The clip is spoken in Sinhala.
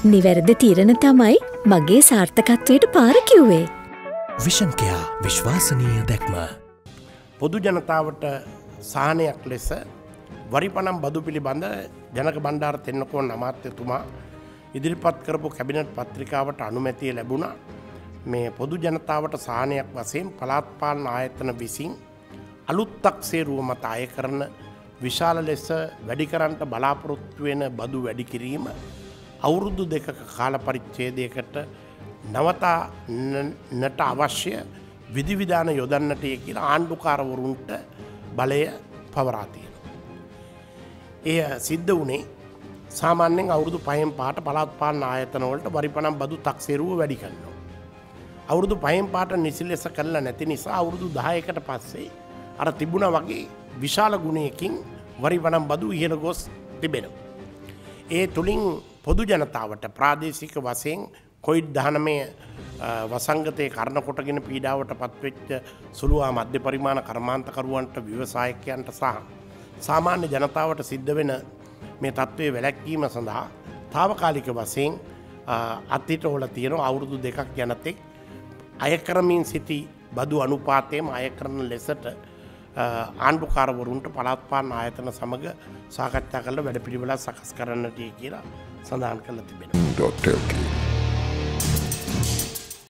නිවැරදි තීරණ තමයි මගේ සාර්ථකත්වයට පාර කිව්වේ. විෂන් කෙයා විශ්වාසනීය දැක්ම. පොදු ජනතාවට සාහනයක් ලෙස වරිපනම් බදු පිළිබඳ ජනක බණ්ඩාර තෙන්නකෝන් අමාත්‍යතුමා ඉදිරිපත් කරපු කැබිනට් පත්‍රිකාවට අනුමැතිය ලැබුණා. මේ පොදු ජනතාවට සාහනයක් වශයෙන් පළාත් පාලන ආයතන විසින් අලුත් තක්සේරුව මත අය කරන විශාල ලෙස වැඩි කරන්නට බලාපොරොත්තු වෙන බදු වැඩි කිරීම අවුරුදු 2ක කාල පරිච්ඡේදයකට නවතාන්නට අවශ්‍ය විධිවිධාන යොදන්නට කියලා ආණ්ඩුකාරවරුන්ට බලය පවරා තියෙනවා. එය සිද්ධ වුණේ සාමාන්‍යයෙන් අවුරුදු 5න් පාට පළාත් පාලන ආයතන වලට වරිපනම් බදු තක්සේරුව වැඩි කරනවා. අවුරුදු 5න් පාට නිසි ලෙස කළා නැති නිසා අවුරුදු 10කට පස්සේ අර තිබුණා වගේ විශාල ගුණයකින් වරිපනම් බදු ඉහළ ගොස් තිබෙනවා. ඒ තුලින් පොදු ජනතාවට ප්‍රාදේශික වශයෙන් COVID-19 වසංගතයේ කරන කොටගෙන පීඩාවට පත්වෙච්ච සුළු හා මධ්‍ය පරිමාණ කර්මාන්තකරුවන්ට ව්‍යවසායකයන්ට සහ සාමාන්‍ය ජනතාවට සිද්ධ වෙන මේ තත්ත්වයේ වැළැක්වීම සඳහා తాවකාලික වශයෙන් අත්හිටවල තියෙන අවුරුදු 2ක් යනතෙක් අය කරමින් සිටි බදු අනුපාතයම අය කරන ලෙසට ආණ්ඩුකාරවරුන්ට පළාත් පාලන ආයතන සමග සාකච්ඡා කරලා වැඩපිළිවෙලක් සකස් කරන්නට කියලා සඳහන් කරලා තිබෙනවා.